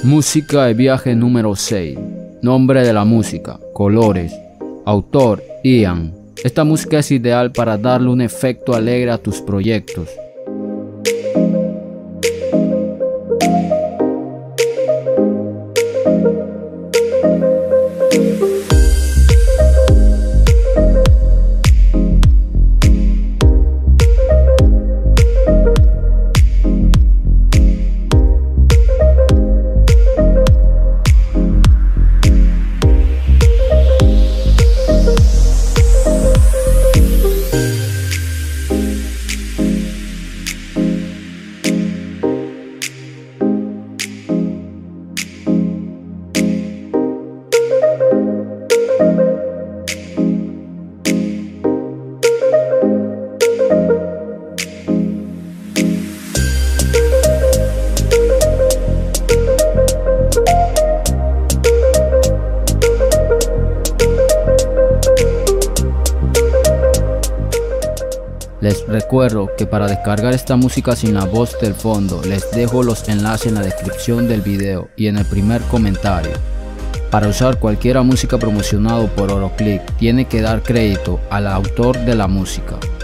Música de viaje número 6. Nombre de la música, colores. Autor, Ian. Esta música es ideal para darle un efecto alegre a tus proyectos. Les recuerdo que para descargar esta música sin la voz del fondo, les dejo los enlaces en la descripción del video y en el primer comentario. Para usar cualquier música promocionado por Oroclick, tiene que dar crédito al autor de la música.